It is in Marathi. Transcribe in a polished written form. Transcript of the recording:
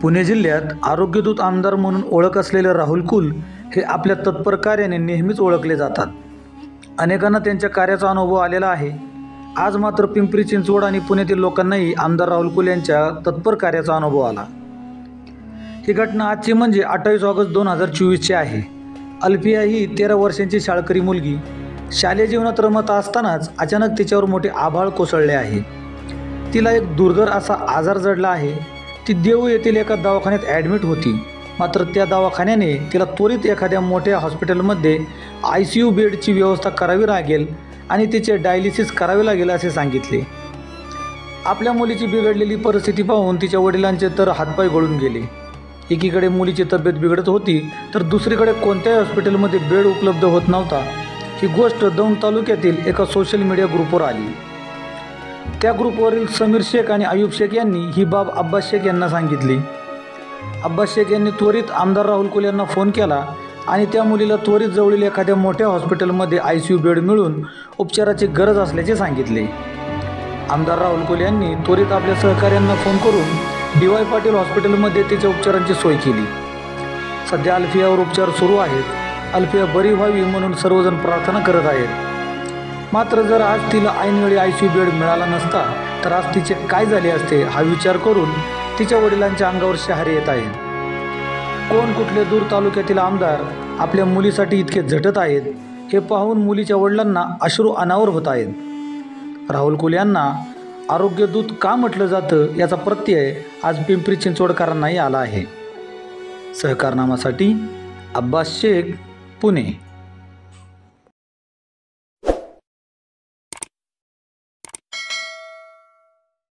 पुणे जिल्ह्यात आरोग्यदूत आमदार म्हणून ओळख असलेले राहुल कुल हे आपल्या तत्पर कार्याने नेहमीच ओळखले जातात. अनेकांना त्यांच्या कार्याचा अनुभव आलेला आहे. आज मात्र पिंपरी चिंचवड आणि पुण्यातील लोकांनाही आमदार राहुल कुल यांच्या तत्पर कार्याचा अनुभव आला. ही घटना आजची म्हणजे 28 ऑगस्ट 2024ची आहे. अल्फिया ही 13 वर्षांची शाळकरी मुलगी शालेय जीवनात रमत असतानाच अचानक तिच्यावर मोठे आभाळ कोसळले आहे. तिला एक दुर्धर असा आजार जडला आहे. ती देऊ येथील एका दवाखान्यात ॲडमिट होती. मात्र त्या दवाखान्याने तिला त्वरित एखाद्या मोठ्या हॉस्पिटलमध्ये ICU बेडची व्यवस्था करावी लागेल आणि तिचे डायलिसिस करावे लागेल असे सांगितले. आपल्या मुलीची बिघडलेली परिस्थिती पाहून तिच्या वडिलांचे तर हातपाय गळून गेले. एकीकडे मुलीची तब्येत बिघडत होती तर दुसरीकडे कोणत्याही हॉस्पिटलमध्ये बेड उपलब्ध होत नव्हता. ही गोष्ट दौंड तालुक्यातील एका सोशल मीडिया ग्रुपवर आली. त्या ग्रुपवरील समीर शेख आणि अयूब शेख यांनी ही बाब अब्बास शेख यांना सांगितली. अब्बास शेख यांनी त्वरित आमदार राहुल कुल यांना फोन केला आणि त्या मुलीला त्वरित जवळील एखाद्या मोठ्या हॉस्पिटलमध्ये ICU बेड मिळून उपचाराची गरज असल्याचे सांगितले. आमदार राहुल कुल यांनी त्वरित आपल्या सहकाऱ्यांना फोन करून DY पाटील हॉस्पिटलमध्ये तिच्या उपचारांची सोय केली. सध्या अल्फियावर उपचार सुरू आहेत. अल्फिया बरी व्हावी म्हणून सर्वजण प्रार्थना करत आहेत. मात्र जर आज तिला ऐनवेळी ICU बेड मिळाला नसता तर आज तिचे काय झाले असते हा विचार करून तिच्या वडिलांच्या अंगावर शहारे येत आहे. कोण कुठले दूर तालुक्यातील आमदार आपल्या मुलीसाठी इतके झटत आहेत हे पाहून मुलीच्या वडिलांना अश्रू अनावर होत आहेत. राहुल कुल यांना आरोग्यदूत का म्हटलं जातं याचा प्रत्यय आज पिंपरी चिंचवडकरांनाही आला आहे. सहकारनामासाठी अब्बास शेख, पुणे.